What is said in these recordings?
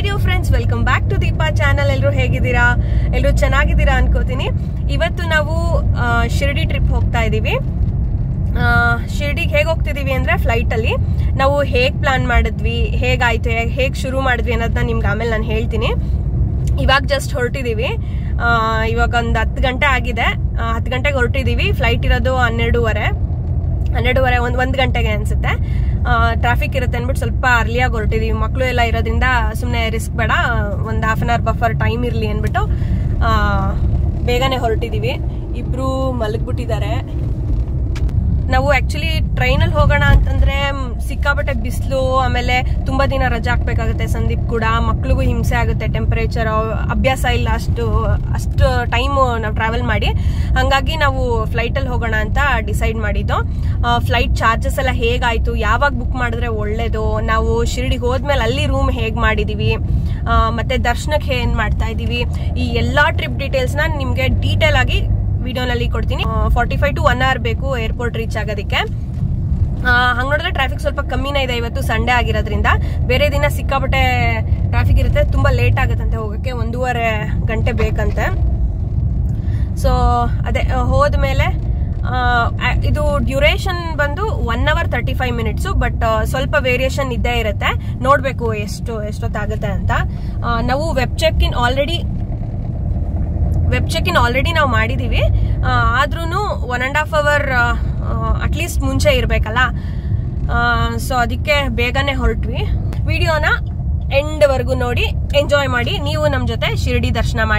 Dear friends, welcome back to Deepa channel. ಎಲ್ಲರೂ ಹೇಗಿದ್ದೀರಾ? ಎಲ್ಲರೂ ಚೆನ್ನಾಗಿದ್ದೀರಾ ಅನ್ಕೋತೀನಿ. ಇವತ್ತು ನಾವು ಶಿರ್ಡಿ ಟ್ರಿಪ್ ಹೋಗ್ತಾ ಇದೀವಿ. ಶಿರ್ಡಿಗೆ ಹೇಗೆ ಹೋಗ್ತಿದೀವಿ ಅಂದ್ರೆ ಫ್ಲೈಟ್ ಅಲ್ಲಿ. ನಾವು ಹೇಗ್ ಪ್ಲಾನ್ ಮಾಡಿದ್ವಿ, ಹೇಗಾಯ್ತು, ಹೇಗ್ ಶುರು ಮಾಡಿದ್ವಿ ಅನ್ನೋದನ್ನ ನಿಮ್ಗೆ ಆಮೇಲೆ ನಾನು ಹೇಳ್ತೀನಿ. ಇವಾಗ ಜಸ್ಟ್ ಹೊರಟಿದೀವಿ. ಇವಾಗ ಒಂದು 10 ಗಂಟೆ ಆಗಿದೆ. 10 ಗಂಟೆಗೆ ಹೊರಟಿದೀವಿ. ಫ್ಲೈಟ್ ಇರೋದು 12:30 1 ಗಂಟೆಗೆ ಅನ್ಸುತ್ತೆ. ಟ್ರಾಫಿಕ್ ಇರುತ್ತೆ ಅಂದ್ಬಿಟ್ಟು ಸ್ವಲ್ಪ ಅರ್ಲಿಯಾಗಿ ಹೊರಟಿದೀವಿ. ಮಕ್ಕಳು ಎಲ್ಲ ಇರೋದ್ರಿಂದ ಸುಮ್ಮನೆ ರಿಸ್ಕ್ ಬೇಡ, ಒಂದು half an hour buffer time ಇರಲಿ ಅಂದ್ಬಿಟ್ಟು ಬೇಗನೆ ಹೊರಟಿದೀವಿ. ಇಬ್ರು ಮಲಗ್ಬಿಟ್ಟಿದ್ದಾರೆ. ನಾವು ಆಕ್ಚುಲಿ ಟ್ರೈನಲ್ಲಿ ಹೋಗೋಣ ಅಂತಂದ್ರೆ ಸಿಕ್ಕಾಪಟ್ಟೆ ಬಿಸಿಲು, ಆಮೇಲೆ ತುಂಬಾ ದಿನ ರಜಾ ಹಾಕ್ಬೇಕಾಗುತ್ತೆ. ಸಂದೀಪ್ ಕೂಡ, ಮಕ್ಳಿಗೂ ಹಿಂಸೆ ಆಗುತ್ತೆ. ಟೆಂಪರೇಚರ್ ಅಭ್ಯಾಸ ಇಲ್ಲ ಅಷ್ಟು ಟೈಮು ನಾವು ಟ್ರಾವೆಲ್ ಮಾಡಿ. ಹಂಗಾಗಿ ನಾವು ಫ್ಲೈಟಲ್ಲಿ ಹೋಗೋಣ ಅಂತ ಡಿಸೈಡ್ ಮಾಡಿದ್ದು. ಫ್ಲೈಟ್ ಚಾರ್ಜಸ್ ಎಲ್ಲ ಹೇಗಾಯ್ತು, ಯಾವಾಗ ಬುಕ್ ಮಾಡಿದ್ರೆ ಒಳ್ಳೇದು, ನಾವು ಶಿರ್ಡಿಗೆ ಹೋದ್ಮೇಲೆ ಅಲ್ಲಿ ರೂಮ್ ಹೇಗ್ ಮಾಡಿದೀವಿ, ಮತ್ತೆ ದರ್ಶನಕ್ಕೆ ಏನ್ ಮಾಡ್ತಾ ಇದೀವಿ, ಈ ಎಲ್ಲಾ ಟ್ರಿಪ್ ಡೀಟೇಲ್ಸ್ನ ನಿಮ್ಗೆ ಡೀಟೇಲ್ ಆಗಿ ವಿಡಿಯೋನಲ್ಲಿ ಕೊಡ್ತೀನಿ. 45 to 1 hour ಬೇಕು ಏರ್ಪೋರ್ಟ್ ರೀಚ್ ಆಗೋದಕ್ಕೆ. ಹಂಗ ನೋಡಿದ್ರೆ ಟ್ರಾಫಿಕ್ ಸ್ವಲ್ಪ ಕಮ್ಮಿನೇ ಇದೆ. ಇವತ್ತು ಸಂಡೇ ಆಗಿರೋದ್ರಿಂದ. ಬೇರೆ ದಿನ ಸಿಕ್ಕಾಪಟ್ಟೆ ಟ್ರಾಫಿಕ್ ಇರುತ್ತೆ, ತುಂಬಾ ಲೇಟ್ ಆಗುತ್ತಂತೆ ಹೋಗಕ್ಕೆ, 1.5 ಗಂಟೆ ಬೇಕಂತೆ. ಸೊ ಅದೇ ಹೋದ್ಮೇಲೆ ಇದು ಡ್ಯೂರೇಷನ್ ಬಂದು 1 hour 35 minutes, ಬಟ್ ಸ್ವಲ್ಪ ವೇರಿಯೇಷನ್ ಇದ್ದೇ ಇರುತ್ತೆ. ನೋಡ್ಬೇಕು ಎಷ್ಟೊತ್ತಾಗುತ್ತೆ ಅಂತ. ನಾವು ವೆಬ್ ಚೆಕ್ ಇನ್ ಆಲ್ರೆಡಿ ನಾವು ಮಾಡಿದೀವಿ. ಆದ್ರೂ 1.5 hour ಅಟ್ಲೀಸ್ಟ್ ಮುಂಚೆ ಇರ್ಬೇಕಲ್ಲ. ಸೊ ಅದಕ್ಕೆ ಬೇಗನೆ ಹೊರಟ್ವಿ. ವಿಡಿಯೋನ ಎಂಡ್ ವರ್ಗು ನೋಡಿ ಎಂಜಾಯ್ ಮಾಡಿ. ನೀವು ನಮ್ ಜೊತೆ ಶಿರ್ಡಿ ದರ್ಶನ ಮಾಡಿ.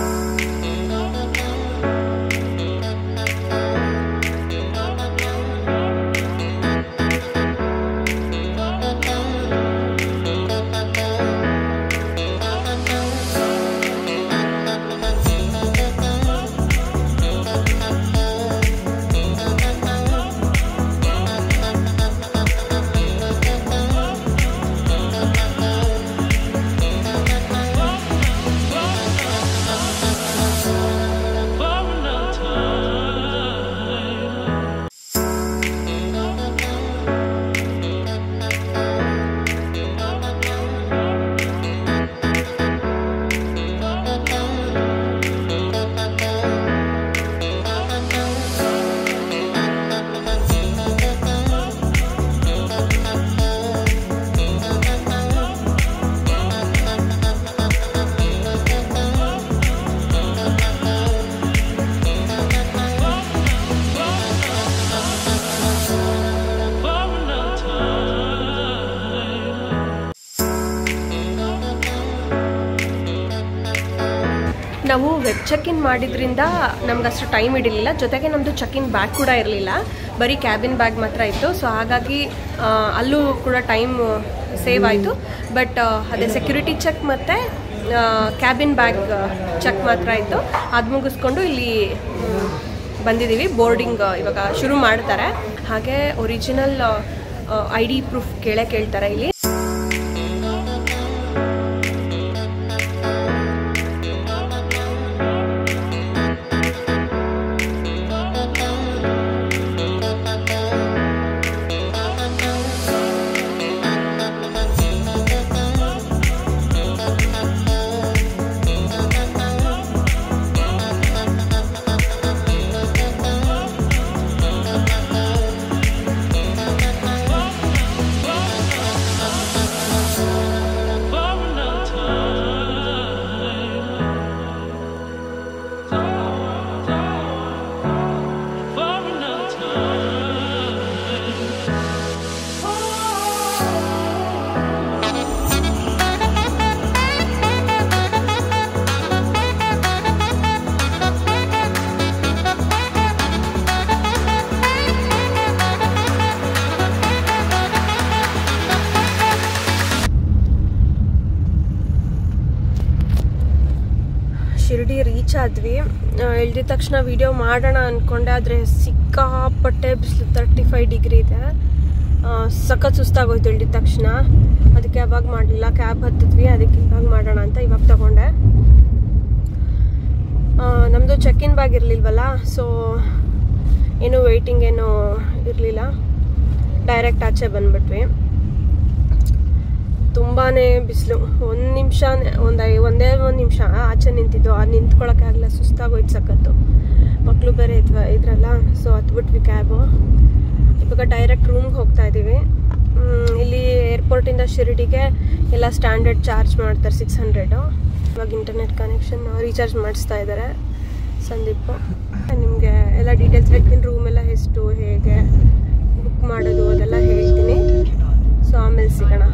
ನಾವು ವೆಬ್ ಚೆಕ್ ಇನ್ ಮಾಡಿದ್ರಿಂದ ನಮ್ಗೆ ಅಷ್ಟು ಟೈಮ್ ಹಿಡಿಲಿಲ್ಲ. ಜೊತೆಗೆ ನಮ್ಮದು ಚೆಕ್ ಇನ್ ಬ್ಯಾಗ್ ಕೂಡ ಇರಲಿಲ್ಲ, ಬರೀ ಕ್ಯಾಬಿನ್ ಬ್ಯಾಗ್ ಮಾತ್ರ ಇತ್ತು. ಸೊ ಹಾಗಾಗಿ ಅಲ್ಲೂ ಕೂಡ ಟೈಮ್ ಸೇವ್ ಆಯಿತು. ಬಟ್ ಅದೇ ಸೆಕ್ಯೂರಿಟಿ ಚೆಕ್ ಮತ್ತು ಕ್ಯಾಬಿನ್ ಬ್ಯಾಗ್ ಚೆಕ್ ಮಾತ್ರ ಇತ್ತು. ಅದು ಮುಗಿಸ್ಕೊಂಡು ಇಲ್ಲಿ ಬಂದಿದ್ದೀವಿ. ಬೋರ್ಡಿಂಗ್ ಇವಾಗ ಶುರು ಮಾಡ್ತಾರೆ. ಹಾಗೆ ಒರಿಜಿನಲ್ ID ಪ್ರೂಫ್ ಕೇಳ್ತಾರೆ ಇಲ್ಲಿ. ಶಿರ್ಡಿ ರೀಚ್ ಆದ್ವಿ. ಇಳಿದ ತಕ್ಷಣ ವಿಡಿಯೋ ಮಾಡೋಣ ಅಂದ್ಕೊಂಡೆ, ಆದರೆ ಸಿಕ್ಕಾಪಟ್ಟೆ ಬಿಸಿಲು, 35 ಡಿಗ್ರಿ ಇದೆ. ಸಖತ್ ಸುಸ್ತಾಗೋಯ್ತು ಇಳಿದ ತಕ್ಷಣ. ಅದಕ್ಕೆ ಅವಾಗ ಮಾಡಲಿಲ್ಲ, ಕ್ಯಾಬ್ ಹತ್ತಿದ್ವಿ. ಅದಕ್ಕೆ ಇವಾಗ ಮಾಡೋಣ ಅಂತ ಇವಾಗ ತಗೊಂಡೆ. ನಮ್ಮದು ಚೆಕ್ ಇನ್ ಬ್ಯಾಗ್ ಇರಲಿಲ್ವಲ್ಲ, ಸೊ ಏನು ವೆಯ್ಟಿಂಗ್ ಏನು ಇರಲಿಲ್ಲ. ಡೈರೆಕ್ಟ್ ಆಚೆ ಬಂದ್ಬಿಟ್ವಿ. ತುಂಬಾ ಬಿಸಿಲು. ಒಂದು ನಿಮಿಷ ಒಂದೇ ಒಂದು ನಿಮಿಷ ಆಚೆ ನಿಂತಿದ್ದು, ನಿಂತ್ಕೊಳ್ಳೋಕ್ಕಾಗಲ್ಲ, ಸುಸ್ತಾಗೋಯ್ತು ಸಖತ್ತು. ಮಕ್ಕಳು ಬೇರೆ ಇದ್ರಲ್ಲ, ಸೊ ಹತ್ಬಿಟ್ವಿ ಕ್ಯಾಬು. ಇವಾಗ ಡೈರೆಕ್ಟ್ ರೂಮ್ಗೆ ಹೋಗ್ತಾ ಇದ್ದೀವಿ. ಇಲ್ಲಿ ಏರ್ಪೋರ್ಟಿಂದ ಶಿರ್ಡಿಗೆ ಎಲ್ಲ ಸ್ಟ್ಯಾಂಡರ್ಡ್ ಚಾರ್ಜ್ ಮಾಡ್ತಾರೆ 600. ಇವಾಗ ಇಂಟರ್ನೆಟ್ ಕನೆಕ್ಷನ್ ರೀಚಾರ್ಜ್ ಮಾಡಿಸ್ತಾ ಇದ್ದಾರೆ ಸಂದೀಪ್. ನಿಮಗೆ ಎಲ್ಲ ಡೀಟೇಲ್ಸ್ ಹೇಳ್ತೀನಿ, ರೂಮ್ ಎಲ್ಲ ಎಷ್ಟು, ಹೇಗೆ ಬುಕ್ ಮಾಡೋದು ಅದೆಲ್ಲ ಹೇಳ್ತೀನಿ. ಸೊ ಆಮೇಲೆ ಸಿಗೋಣ.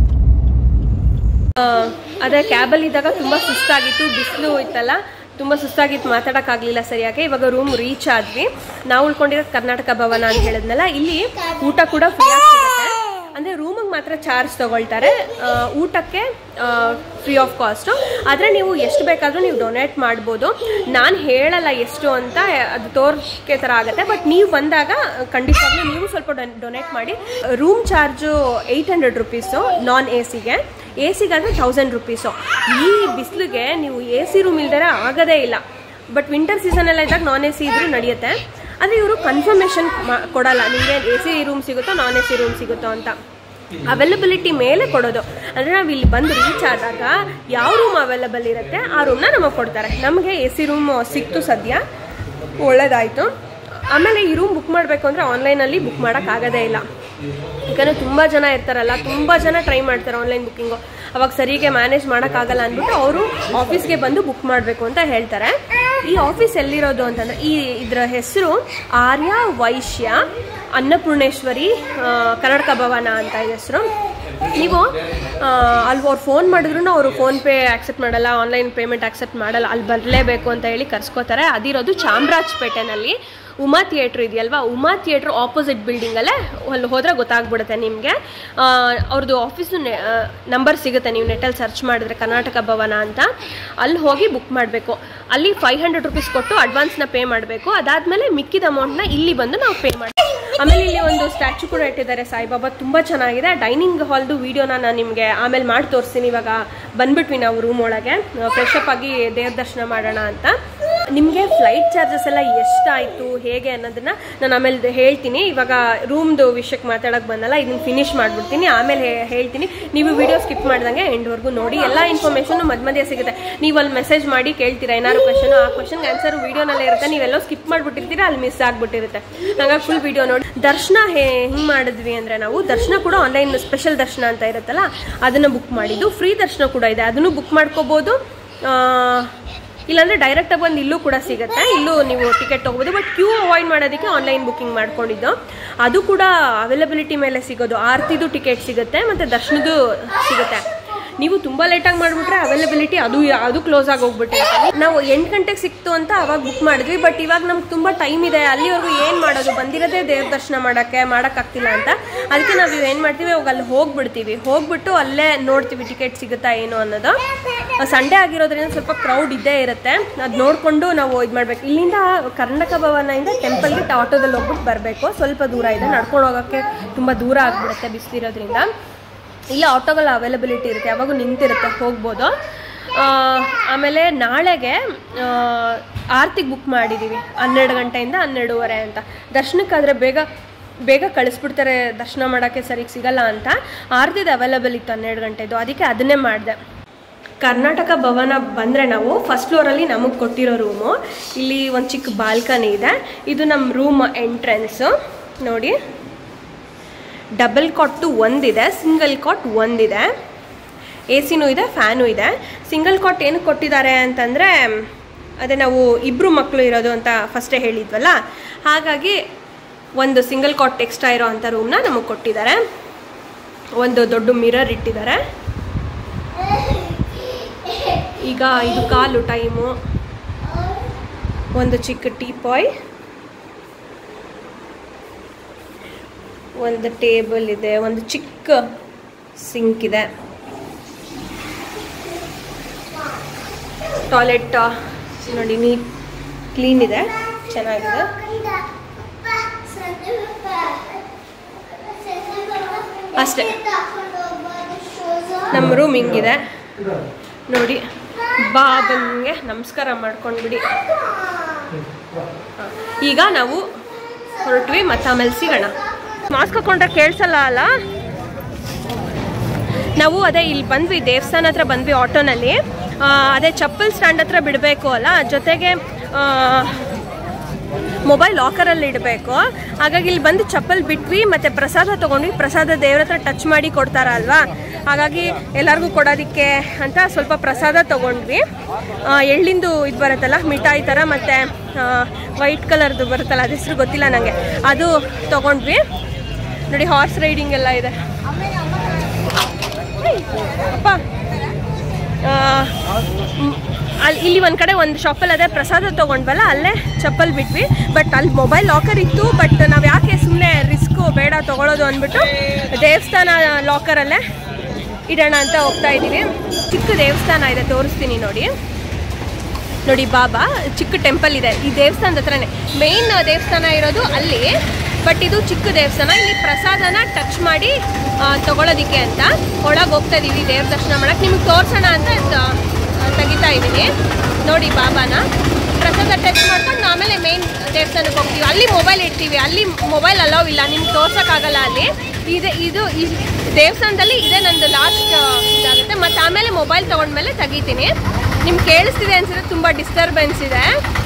ಅದೇ ಕ್ಯಾಬಲ್ಲಿ ಇದ್ದಾಗ ತುಂಬ ಸುಸ್ತಾಗಿತ್ತು, ಬಿಸಿಲು ಇತ್ತಲ್ಲ, ತುಂಬ ಸುಸ್ತಾಗಿತ್ತು, ಮಾತಾಡೋಕ್ಕಾಗಲಿಲ್ಲ ಸರಿಯಾಗಿ. ಇವಾಗ ರೂಮ್ ರೀಚ್ ಆದ್ವಿ. ನಾವು ಉಳ್ಕೊಂಡಿರೋದು ಕರ್ನಾಟಕ ಭವನ ಅಂತ ಹೇಳಿದ್ನಲ್ಲ, ಇಲ್ಲಿ ಊಟ ಕೂಡ ಫ್ರೀ ಸಿಗುತ್ತೆ. ಅಂದರೆ ರೂಮಿಗೆ ಮಾತ್ರ ಚಾರ್ಜ್ ತೊಗೊಳ್ತಾರೆ, ಊಟಕ್ಕೆ ಫ್ರೀ ಆಫ್ ಕಾಸ್ಟು. ಆದರೆ ನೀವು ಎಷ್ಟು ಬೇಕಾದರೂ ನೀವು ಡೊನೇಟ್ ಮಾಡ್ಬೋದು. ನಾನು ಹೇಳಲ್ಲ ಎಷ್ಟು ಅಂತ, ಅದು ತೋರಿಕೆ ಥರ ಆಗುತ್ತೆ. ಬಟ್ ನೀವು ಬಂದಾಗ ಖಂಡಿತವಾಗ್ಲೂ ನೀವು ಸ್ವಲ್ಪ ಡೊನೇಟ್ ಮಾಡಿ. Room charge 800 rupees non A ಸಿಗೆ. ಎ ಸಿಗಾದರೆ 1000 ರುಪೀಸು. ಈ ಬಿಸಿಲಿಗೆ ನೀವು ಎ ಸಿ ರೂಮ್ ಇಲ್ದರೆ ಆಗೋದೇ ಇಲ್ಲ. ಬಟ್ ವಿಂಟರ್ ಸೀಸನೆಲ್ಲ ಇದ್ದಾಗ ನಾನ್ ಎ ಸಿ ಇದ್ರೂ ನಡೆಯುತ್ತೆ. ಆದರೆ ಇವರು ಕನ್ಫರ್ಮೇಷನ್ ಕೊಡಲ್ಲ ನಿಮಗೆ ಎ ಸಿ ರೂಮ್ ಸಿಗುತ್ತೋ ನಾನ್ ಎ ಸಿ ರೂಮ್ ಸಿಗುತ್ತೋ ಅಂತ. ಅವೈಲಬಿಲಿಟಿ ಮೇಲೆ ಕೊಡೋದು. ಅಂದರೆ ನಾವು ಇಲ್ಲಿ ಬಂದು ರೀಚ್ ಆದಾಗ ಯಾವ ರೂಮ್ ಅವೈಲಬಲ್ ಇರುತ್ತೆ ಆ ರೂಮ್ನ ನಮಗೆ ಕೊಡ್ತಾರೆ. ನಮಗೆ ಎ ಸಿ ರೂಮ್ ಸಿಕ್ತು ಸದ್ಯ, ಒಳ್ಳೇದಾಯಿತು. ಆಮೇಲೆ ಈ ರೂಮ್ ಬುಕ್ ಮಾಡಬೇಕು ಅಂದರೆ ಆನ್ಲೈನಲ್ಲಿ ಬುಕ್ ಮಾಡೋಕ್ಕಾಗೋದೇ ಇಲ್ಲ. ಯಾಕಂದರೆ ತುಂಬ ಜನ ಇರ್ತಾರಲ್ಲ, ತುಂಬ ಜನ ಟ್ರೈ ಮಾಡ್ತಾರೆ ಆನ್ಲೈನ್ ಬುಕ್ಕಿಂಗು. ಅವಾಗ ಸರಿಗೆ ಮ್ಯಾನೇಜ್ ಮಾಡೋಕ್ಕಾಗಲ್ಲ ಅಂದ್ಬಿಟ್ಟು ಅವರು ಆಫೀಸ್ಗೆ ಬಂದು ಬುಕ್ ಮಾಡಬೇಕು ಅಂತ ಹೇಳ್ತಾರೆ. ಈ ಆಫೀಸ್ ಎಲ್ಲಿರೋದು ಅಂತಂದರೆ ಇದರ ಹೆಸರು ಆರ್ಯ ವೈಶ್ಯ ಅನ್ನಪೂರ್ಣೇಶ್ವರಿ ಕರ್ನಾಟಕ ಭವನ ಅಂತ ಇದೆ ಹೆಸರು. ನೀವು ಅಲ್ಲಿ ಅವ್ರು ಫೋನ್ ಮಾಡಿದ್ರು ಅವರು ಫೋನ್ಪೇ ಆಕ್ಸೆಪ್ಟ್ ಮಾಡಲ್ಲ, ಆನ್ಲೈನ್ ಪೇಮೆಂಟ್ ಆಕ್ಸೆಪ್ಟ್ ಮಾಡಲ್ಲ. ಅಲ್ಲಿ ಬರಲೇಬೇಕು ಅಂತ ಹೇಳಿ ಕರ್ಸ್ಕೋತಾರೆ. ಅದಿರೋದು ಚಾಮರಾಜಪೇಟೆನಲ್ಲಿ ಉಮಾ ಥಿಯೇಟ್ರ್ ಇದೆಯಲ್ವಾ, ಉಮಾ ಥಿಯೇಟ್ರ್ ಆಪೋಸಿಟ್ ಬಿಲ್ಡಿಂಗಲ್ಲೇ. ಅಲ್ಲಿ ಹೋದರೆ ಗೊತ್ತಾಗ್ಬಿಡುತ್ತೆ ನಿಮಗೆ. ಅವ್ರದ್ದು ಆಫೀಸು ನಂಬರ್ ಸಿಗುತ್ತೆ, ನೀವು ನೆಟ್ಟಲ್ಲಿ ಸರ್ಚ್ ಮಾಡಿದ್ರೆ ಕರ್ನಾಟಕ ಭವನ ಅಂತ. ಅಲ್ಲಿ ಹೋಗಿ ಬುಕ್ ಮಾಡಬೇಕು. ಅಲ್ಲಿ 500 ರುಪೀಸ್ ಕೊಟ್ಟು ಅಡ್ವಾನ್ಸ್ನ ಪೇ ಮಾಡಬೇಕು. ಅದಾದಮೇಲೆ ಮಿಕ್ಕಿದ ಅಮೌಂಟ್ನ ಇಲ್ಲಿ ಬಂದು ನಾವು ಪೇ ಮಾಡಿ. ಆಮೇಲೆ ಇಲ್ಲಿ ಒಂದು ಸ್ಟ್ಯಾಚು ಕೂಡ ಇಟ್ಟಿದ್ದಾರೆ ಸಾಯಿಬಾಬಾ, ತುಂಬ ಚೆನ್ನಾಗಿದೆ. ಡೈನಿಂಗ್ ಹಾಲ್ದು ವೀಡಿಯೋನ ನಾನು ನಿಮಗೆ ಆಮೇಲೆ ಮಾಡಿ ತೋರಿಸ್ತೀನಿ. ಇವಾಗ ಬಂದ್ಬಿಟ್ವಿ ನಾವು ರೂಮ್ ಒಳಗೆ, ಫ್ರೆಶ್ ಅಪ್ ಆಗಿ ದೇವ್ರ ದರ್ಶನ ಮಾಡೋಣ ಅಂತ. ನಿಮಗೆ ಫ್ಲೈಟ್ ಚಾರ್ಜಸ್ ಎಲ್ಲ ಎಷ್ಟಾಯಿತು ಹೇಗೆ ಅನ್ನೋದನ್ನ ನಾನು ಆಮೇಲೆ ಹೇಳ್ತೀನಿ. ಇವಾಗ ರೂಮ್ದು ವಿಷಯಕ್ಕೆ ಮಾತಾಡೋಕೆ ಬಂದಲ್ಲ, ಇದನ್ನ ಫಿನಿಶ್ ಮಾಡಿಬಿಡ್ತೀನಿ, ಆಮೇಲೆ ಹೇಳ್ತೀನಿ. ನೀವು ವಿಡಿಯೋ ಸ್ಕಿಪ್ ಮಾಡ್ದಂಗೆ ಎಂಡ್ವರೆಗೂ ನೋಡಿ. ಎಲ್ಲ ಇನ್ಫಾರ್ಮೇಷನ್ ಮಧ್ಯ ಸಿಗುತ್ತೆ. ನೀವು ಅಲ್ಲಿ ಮೆಸೇಜ್ ಮಾಡಿ ಕೇಳ್ತೀರಾ ಏನಾದ್ರು ಕ್ವಶನ್, ಆ ಕ್ವಶನ್ಗೆ ಆನ್ಸರ್ ವೀಡಿಯೋನಲ್ಲೇ ಇರುತ್ತೆ. ನೀವೆಲ್ಲೋ ಸ್ಕಿಪ್ ಮಾಡಿಬಿಟ್ಟಿರ್ತೀರಾ, ಅಲ್ಲಿ ಮಿಸ್ ಆಗಿಬಿಟ್ಟಿರುತ್ತೆ. ಹಾಗಾಗಿ ಫುಲ್ ವಿಡಿಯೋ ನೋಡಿ. ದರ್ಶನ ಹೆಂಗೆ ಮಾಡಿದ್ವಿ ಅಂದರೆ, ನಾವು ದರ್ಶನ ಕೂಡ ಆನ್ಲೈನ್ ಸ್ಪೆಷಲ್ ದರ್ಶನ ಅಂತ ಇರುತ್ತಲ್ಲ ಅದನ್ನು ಬುಕ್ ಮಾಡಿದ್ದು. ಫ್ರೀ ದರ್ಶನ ಕೂಡ ಇದೆ, ಅದನ್ನು ಬುಕ್ ಮಾಡ್ಕೋಬೋದು. ಇಲ್ಲಾಂದರೆ ಡೈರೆಕ್ಟಾಗಿ ಬಂದು ಇಲ್ಲೂ ಕೂಡ ಸಿಗುತ್ತೆ, ಇಲ್ಲೂ ನೀವು ಟಿಕೆಟ್ ತೊಗೋಬೋದು. ಬಟ್ ಕ್ಯೂ ಅವಾಯ್ಡ್ ಮಾಡೋದಕ್ಕೆ ಆನ್ಲೈನ್ ಬುಕ್ಕಿಂಗ್ ಮಾಡ್ಕೊಂಡಿದ್ದು. ಅದು ಕೂಡ ಅವೈಲಬಿಲಿಟಿ ಮೇಲೆ ಸಿಗೋದು. ಆರತಿದು ಟಿಕೆಟ್ ಸಿಗುತ್ತೆ ಮತ್ತು ದರ್ಶನದ್ದು ಸಿಗುತ್ತೆ. ನೀವು ತುಂಬ ಲೇಟಾಗಿ ಮಾಡಿಬಿಟ್ರೆ ಅವೈಲಬಿಲಿಟಿ ಅದು ಕ್ಲೋಸ್ ಆಗಿ ಹೋಗ್ಬಿಟ್ಟಿರುತ್ತೆ. ನಾವು 8 ಗಂಟೆಗೆ ಸಿಕ್ತು ಅಂತ ಅವಾಗ ಬುಕ್ ಮಾಡಿದ್ವಿ. ಬಟ್ ಇವಾಗ ನಮ್ಗೆ ತುಂಬ ಟೈಮ್ ಇದೆ, ಅಲ್ಲಿವರೆಗೂ ಏನು ಮಾಡೋದು, ಬಂದಿರೋದೇ ದೇವ್ರ ದರ್ಶನ ಮಾಡೋಕ್ಕಾಗ್ತಿಲ್ಲ ಅಂತ. ಅದಕ್ಕೆ ನಾವು ಏನು ಮಾಡ್ತೀವಿ, ಅವಾಗ ಅಲ್ಲಿ ಹೋಗ್ಬಿಟ್ಟು ಅಲ್ಲೇ ನೋಡ್ತೀವಿ ಟಿಕೆಟ್ ಸಿಗುತ್ತಾ ಏನು ಅನ್ನೋದು. ಸಂಡೇ ಆಗಿರೋದ್ರಿಂದ ಸ್ವಲ್ಪ ಕ್ರೌಡ್ ಇದ್ದೇ ಇರುತ್ತೆ, ಅದು ನೋಡಿಕೊಂಡು ನಾವು ಇದು ಮಾಡಬೇಕು. ಇಲ್ಲಿಂದ ಕರ್ನಾಟಕ ಭವನದಿಂದ ಟೆಂಪಲ್ಗೆ ಆಟೋದಲ್ಲಿ ಹೋಗ್ಬಿಟ್ಟು ಬರಬೇಕು. ಸ್ವಲ್ಪ ದೂರ ಇದೆ, ನಡ್ಕೊಂಡು ಹೋಗೋಕ್ಕೆ ತುಂಬ ದೂರ ಆಗಿಬಿಡುತ್ತೆ ಬಿಸಿಲಿರೋದ್ರಿಂದ. ಇಲ್ಲ ಆಟೋಗಳ ಅವೈಲಬಿಲಿಟಿ ಇರುತ್ತೆ, ಯಾವಾಗೂ ನಿಂತಿರುತ್ತೆ, ಹೋಗ್ಬೋದು. ಆಮೇಲೆ ನಾಳೆಗೆ ಆರತಿಗೆ ಬುಕ್ ಮಾಡಿದ್ದೀವಿ 12 ಗಂಟೆಯಿಂದ 12:30 ಅಂತ. ದರ್ಶನಕ್ಕಾದರೆ ಬೇಗ ಕಳಿಸ್ಬಿಡ್ತಾರೆ, ದರ್ಶನ ಮಾಡೋಕ್ಕೆ ಸರಿಗೆ ಸಿಗಲ್ಲ ಅಂತ. ಆರತಿದು ಅವೈಲಬಲ್ ಇತ್ತು 12 ಗಂಟೆದು, ಅದಕ್ಕೆ ಅದನ್ನೇ ಮಾಡಿದೆ. ಕರ್ನಾಟಕ ಭವನ ಬಂದರೆ ನಾವು ಫಸ್ಟ್ ಫ್ಲೋರಲ್ಲಿ ನಮಗೆ ಕೊಟ್ಟಿರೋ ರೂಮು. ಇಲ್ಲಿ ಒಂದು ಚಿಕ್ಕ ಬಾಲ್ಕನಿ ಇದೆ, ಇದು ನಮ್ಮ ರೂಮ್ ಎಂಟ್ರೆನ್ಸು ನೋಡಿ. ಡಬಲ್ ಕಾಟ್ ಒಂದಿದೆ, ಸಿಂಗಲ್ ಕಾಟ್ ಒಂದಿದೆ, ಎ ಸಿನೂ ಇದೆ, ಫ್ಯಾನು ಇದೆ. ಸಿಂಗಲ್ ಕಾಟ್ ಏನಕ್ಕೆ ಕೊಟ್ಟಿದ್ದಾರೆ ಅಂತಂದರೆ, ಅದೇ ನಾವು ಇಬ್ಬರು ಮಕ್ಕಳು ಇರೋದು ಅಂತ ಫಸ್ಟೇ ಹೇಳಿದ್ವಲ್ಲ, ಹಾಗಾಗಿ ಒಂದು ಸಿಂಗಲ್ ಕಾಟ್ ಎಕ್ಸ್ಟ್ರಾ ಇರೋ ಅಂಥ ರೂಮ್ನ ನಮಗೆ ಕೊಟ್ಟಿದ್ದಾರೆ. ಒಂದು ದೊಡ್ಡ ಮಿರರ್ ಇಟ್ಟಿದ್ದಾರೆ. ಈಗ ಇದು ಕಾಲು ಟೈಮು, ಒಂದು ಚಿಕ್ಕ ಟೀಪಾಯ್, ಒಂದು ಟೇಬಲ್ ಇದೆ, ಒಂದು ಚಿಕ್ಕ ಸಿಂಕ್ ಇದೆ, ಟಾಯ್ಲೆಟ್ ನೋಡಿ ನೀಟ್ ಕ್ಲೀನ್ ಇದೆ, ಚೆನ್ನಾಗಿದೆ. ಅಷ್ಟೇ, ನಮ್ಮ ರೂಮ್ ಹಿಂಗಿದೆ ನೋಡಿ. ಬಾಬಂಗೆ ನಮಸ್ಕಾರ ಮಾಡ್ಕೊಂಡ್ಬಿಡಿ. ಈಗ ನಾವು ಹೊರಟ್ವಿ, ಮತ್ತೆ ಆಮೇಲೆ ಸಿಗೋಣ. ಮಾಸ್ಕ್ ಹಾಕೊಂಡ್ರೆ ಕೇಳಿಸಲ್ಲ ಅಲ್ಲ. ನಾವು ಅದೇ ಇಲ್ಲಿ ಬಂದ್ವಿ, ದೇವಸ್ಥಾನ ಹತ್ರ ಬಂದ್ವಿ ಆಟೋನಲ್ಲಿ. ಅದೇ ಚಪ್ಪಲ್ ಸ್ಟ್ಯಾಂಡ್ ಹತ್ರ ಬಿಡಬೇಕು ಅಲ್ಲ, ಜೊತೆಗೆ ಮೊಬೈಲ್ ಲಾಕರಲ್ಲಿ ಇಡಬೇಕು. ಹಾಗಾಗಿ ಇಲ್ಲಿ ಬಂದು ಚಪ್ಪಲ್ ಬಿಟ್ವಿ, ಮತ್ತು ಪ್ರಸಾದ ತೊಗೊಂಡ್ವಿ. ಪ್ರಸಾದ ದೇವ್ರ ಹತ್ರ ಟಚ್ ಮಾಡಿ ಕೊಡ್ತಾರ ಅಲ್ವಾ, ಹಾಗಾಗಿ ಎಲ್ಲರಿಗೂ ಕೊಡೋದಕ್ಕೆ ಅಂತ ಸ್ವಲ್ಪ ಪ್ರಸಾದ ತೊಗೊಂಡ್ವಿ. ಎಳ್ಳಿಂದು ಇದು ಬರುತ್ತಲ್ಲ ಮಿಠಾಯಿ ಥರ, ಮತ್ತು ವೈಟ್ ಕಲರ್ದು ಬರುತ್ತಲ್ಲ, ಅದು ಹೆಸರು ಗೊತ್ತಿಲ್ಲ ನನಗೆ, ಅದು ತೊಗೊಂಡ್ವಿ. ನೋಡಿ ಹಾರ್ಸ್ ರೈಡಿಂಗ್ ಎಲ್ಲ ಇದೆ ಅಪ್ಪ. ಅಲ್ಲಿ ಇಲ್ಲಿ ಒಂದು ಕಡೆ ಒಂದು ಶಾಪಲ್ಲಿ ಅದೇ ಪ್ರಸಾದ ತೊಗೊಂಡ್ವಲ್ಲ, ಅಲ್ಲೇ ಚಪ್ಪಲ್ ಬಿಟ್ವಿ. ಬಟ್ ಅಲ್ಲಿ ಮೊಬೈಲ್ ಲಾಕರ್ ಇತ್ತು, ಬಟ್ ನಾವು ಯಾಕೆ ಸುಮ್ಮನೆ ರಿಸ್ಕು ಬೇಡ ತೊಗೊಳೋದು ಅಂದ್ಬಿಟ್ಟು ದೇವಸ್ಥಾನ ಲಾಕರಲ್ಲೇ ಇಡೋಣ ಅಂತ ಹೋಗ್ತಾ ಇದ್ದೀವಿ. ಚಿಕ್ಕ ದೇವಸ್ಥಾನ ಇದೆ, ತೋರಿಸ್ತೀನಿ ನೋಡಿ. ನೋಡಿ ಬಾಬಾ ಚಿಕ್ಕ ಟೆಂಪಲ್ ಇದೆ ಈ ದೇವಸ್ಥಾನದ ಹತ್ರನೇ. ಮೇನ್ ದೇವಸ್ಥಾನ ಇರೋದು ಅಲ್ಲಿ, ಬಟ್ ಇದು ಚಿಕ್ಕ ದೇವಸ್ಥಾನ. ಇಲ್ಲಿ ಪ್ರಸಾದನ ಟಚ್ ಮಾಡಿ ತೊಗೊಳೋದಿಕ್ಕೆ ಅಂತ ಒಳಗೆ ಹೋಗ್ತಾ ಇದ್ದೀವಿ ದೇವ್ರ ದರ್ಶನ ಮಾಡೋಕ್ಕೆ. ನಿಮ್ಗೆ ತೋರಿಸೋಣ ಅಂತ ತೆಗಿತಾ ಇದ್ದೀನಿ. ನೋಡಿ ಬಾಬಾನ ಪ್ರಸಾದ ಟಚ್ ಮಾಡ್ಕೊಂಡು ಆಮೇಲೆ ಮೇನ್ ದೇವಸ್ಥಾನಕ್ಕೆ ಹೋಗ್ತೀವಿ. ಅಲ್ಲಿ ಮೊಬೈಲ್ ಇಡ್ತೀವಿ, ಅಲ್ಲಿ ಮೊಬೈಲ್ ಅಲೋ ಇಲ್ಲ, ನಿಮ್ಗೆ ತೋರ್ಸೋಕ್ಕಾಗಲ್ಲ. ಅಲ್ಲಿ ಇದು ಈ ದೇವಸ್ಥಾನದಲ್ಲಿ ಇದೇ ನಂದು ಲಾಸ್ಟ್ ಇದಾಗುತ್ತೆ. ಮತ್ತು ಆಮೇಲೆ ಮೊಬೈಲ್ ತೊಗೊಂಡ್ಮೇಲೆ ತೆಗಿತೀನಿ. ನಿಮ್ಗೆ ಕೇಳಿಸ್ತಿದೆ ಅನ್ಸಿದ್ರೆ ತುಂಬ ಡಿಸ್ಟರ್ಬೆನ್ಸ್ ಇದೆ.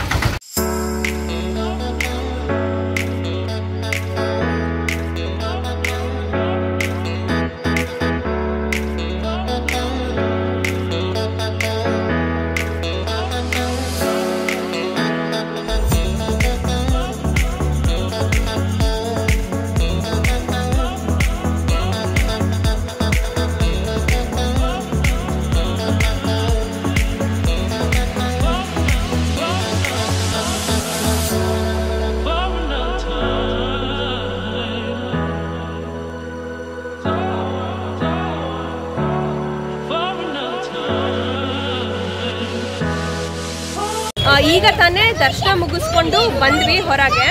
ಈಗ ತಾನೇ ದರ್ಶನ ಮುಗಿಸ್ಕೊಂಡು ಬಂದ್ವಿ ಹೊರಗೆ.